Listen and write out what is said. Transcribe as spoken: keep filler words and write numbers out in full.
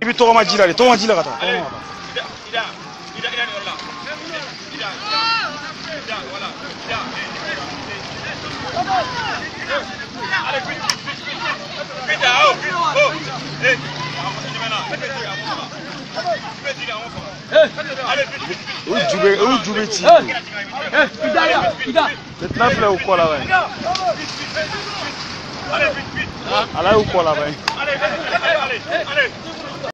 Et puis, toi, on m'a dit là, toi, on m'a dit là, attends. Où Djoubé, où Djoubé tire? Maintenant, il ou quoi là-bas? Allez, ou quoi là-bas? Allez, allez, allez, allez.